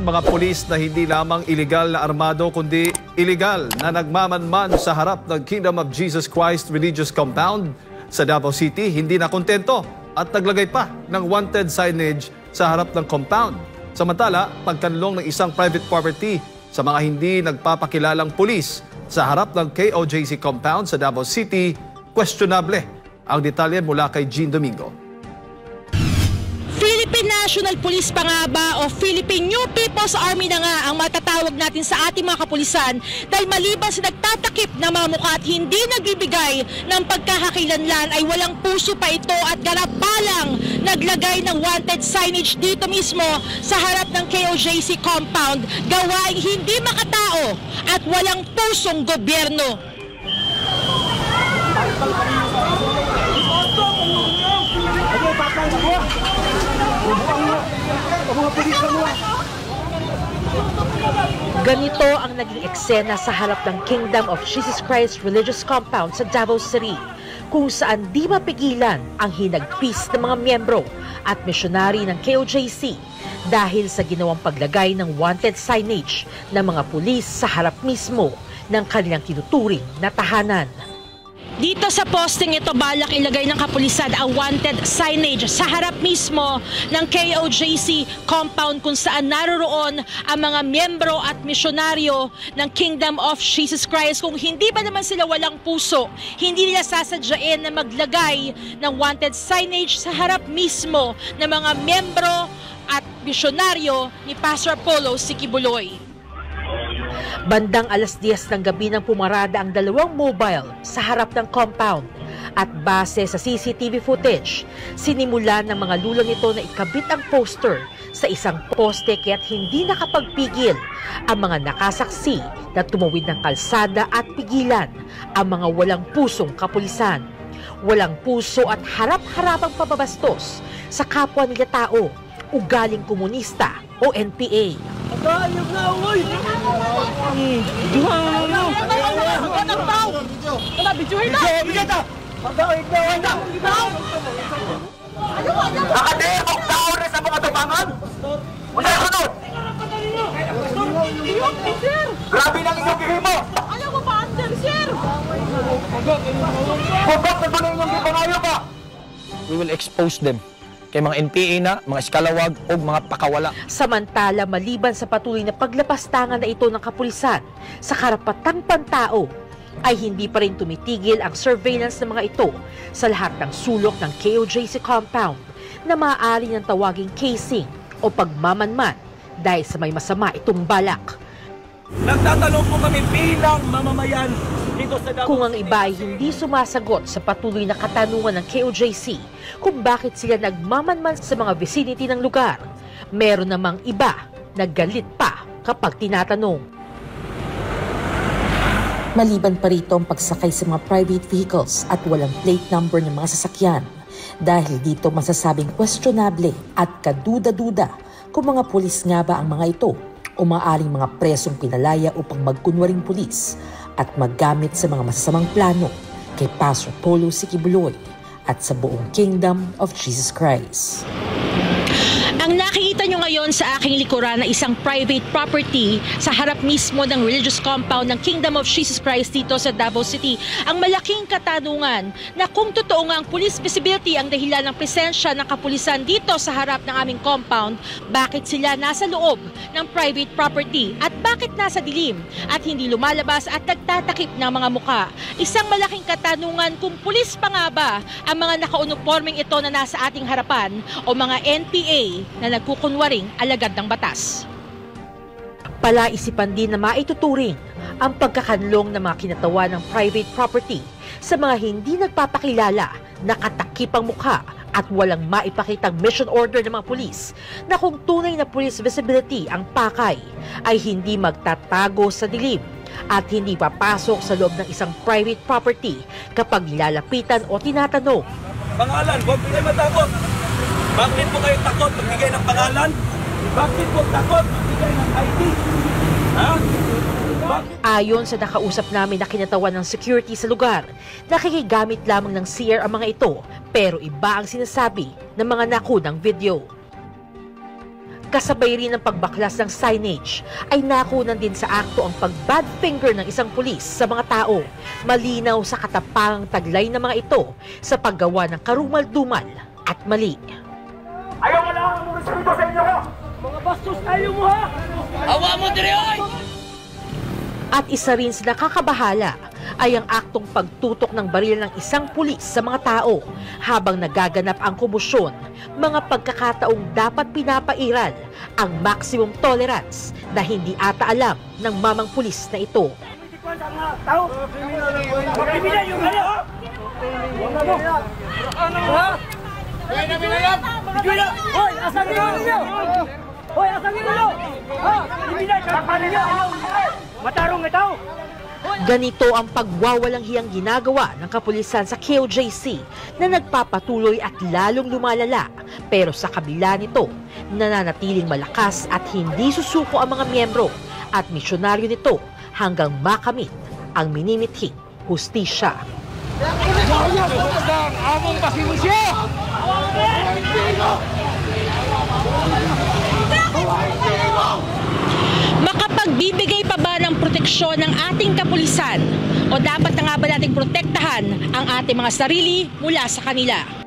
mga pulis na hindi lamang iligal na armado kundi iligal na nagmamanman sa harap ng Kingdom of Jesus Christ Religious Compound sa Davao City hindi na kontento at naglagay pa ng wanted signage sa harap ng compound. Samantala, pagkanlong ng isang private property sa mga hindi nagpapakilalang pulis sa harap ng KOJC compound sa Davao City, questionable. Ang detalye mula kay Jean Domingo. Philippine National Police pa nga ba o Philippine New People's Army na nga ang matatawag natin sa ating mga kapulisan dahil maliban sa nagtatakip na mga mukha at hindi nagbibigay ng pagkakakilanlan ay walang puso pa ito at garapalang naglagay ng wanted signage dito mismo sa harap ng KOJC compound, gawaing hindi makatao at walang pusong gobyerno. Ganito ang naging eksena sa harap ng Kingdom of Jesus Christ Religious Compound sa Davao City, kung saan di mapigilan ang hinagpis ng mga miyembro at misyonary ng KOJC dahil sa ginawang paglagay ng wanted signage ng mga pulis sa harap mismo ng kanilang tinuturing na tahanan. Dito sa posting ito, balak ilagay ng kapulisan ang wanted signage sa harap mismo ng KOJC compound kung saan naroroon ang mga miyembro at misyonaryo ng Kingdom of Jesus Christ. Kung hindi ba naman sila walang puso, hindi nila sasadyain na maglagay ng wanted signage sa harap mismo ng mga miyembro at misyonaryo ni Pastor Polo Sikibuloy. Bandang alas 10 ng gabi nang pumarada ang dalawang mobile sa harap ng compound at base sa CCTV footage, sinimulan ng mga lula nito na ikabit ang poster sa isang poste kaya't hindi nakapagpigil ang mga nakasaksi na tumawid ng kalsada at pigilan ang mga walang pusong kapulisan. Walang puso at harap-harapang pababastos sa kapwa nila tao, ugaling komunista o NPA. Ayok na, uy! Duhang na! Nakadehok tao rin sa mga tubangan! Unay sunod! Grabe ng inyong gihimo! Ayaw ko pa under, sir! Bugok na doon inyong gipangayo ba? We will expose them kay mga NPA na, mga eskalawag o mga pakawala. Samantala, maliban sa patuloy na paglapastangan na ito ng kapulisan sa karapatang pantao, ay hindi pa rin tumitigil ang surveillance ng mga ito sa lahat ng sulok ng KOJC compound na maaari ng tawaging casing o pagmamanman dahil sa may masama itong balak. Nagtatanong po kami bilang mamamayan dito sa Davao. Kung ang iba ay hindi sumasagot sa patuloy na katanungan ng KOJC kung bakit sila nagmamanman sa mga vicinity ng lugar, meron namang iba na galit pa kapag tinatanong. Maliban pa rito ang pagsakay sa mga private vehicles at walang plate number ng mga sasakyan. Dahil dito masasabing questionable at kaduda-duda kung mga pulis nga ba ang mga ito o maaaring mga presong pinalaya upang magkunwaring pulis at maggamit sa mga masasamang plano kay Pastor Polo Sikibuloy at sa buong Kingdom of Jesus Christ. Ang nakikita nyo ngayon sa aking likuran na isang private property sa harap mismo ng religious compound ng Kingdom of Jesus Christ dito sa Davao City. Ang malaking katanungan na kung totoo nga ang police visibility ang dahilan ng presensya ng kapulisan dito sa harap ng aming compound, bakit sila nasa loob ng private property at bakit nasa dilim at hindi lumalabas at nagtatakip ng mga muka? Isang malaking katanungan kung pulis pa nga ba ang mga nakauniforming ito na nasa ating harapan o mga NPA na nagkukunwaring alagad ng batas. Palaisipan din na maituturing ang pagkakanlong ng mga kinatawan ng private property sa mga hindi nagpapakilala, nakatakip ang mukha at walang maipakitang mission order ng mga pulis na kung tunay na police visibility ang pakay ay hindi magtatago sa dilim at hindi papasok sa loob ng isang private property kapag lalapitan o tinatanong. Pangalan, huwag kayo matakot. Bakit po kayo takot magbigay ng pangalan? Bakit po takot magbigay ng ID? Ha? Ayon sa nakausap namin na kinatawan ng security sa lugar, nakikigamit lamang ng CR ang mga ito pero iba ang sinasabi ng mga nakunang video. Kasabay rin ng pagbaklas ng signage ay nakunan din sa akto ang pag-bad finger ng isang pulis sa mga tao. Malinaw sa katapangang taglay ng mga ito sa paggawa ng karumal-dumal at mali. Ayaw mo lang ang respeto sa inyo ko! Mga bastos tayo mo ha! Awa mo dire oy! At isa rin sa nakakabahala ay ang aktong pagtutok ng baril ng isang pulis sa mga tao habang nagaganap ang kombusyon, mga pagkakataong dapat pinapairal ang maximum tolerance na hindi ata alam ng mamang pulis na ito. Tao! Magbibigay yung ano! Ano ha? Kaya namin na yan! Bigyan! Hoy! Asan ninyo? Hoy! Asan ninyo? Ha? Ibigay! Kapanin nyo! Matarong ito! Ganito ang pagwawalang hiyang ginagawa ng kapulisan sa KOJC na nagpapatuloy at lalong lumalala. Pero sa kabila nito, nananatiling malakas at hindi susuko ang mga miyembro at misyonaryo nito hanggang makamit ang minimithing hustisya. Makapagbibigay pa ba ng proteksyon ng ating kapulisan o dapat na nga ba nating protektahan ang ating mga sarili mula sa kanila?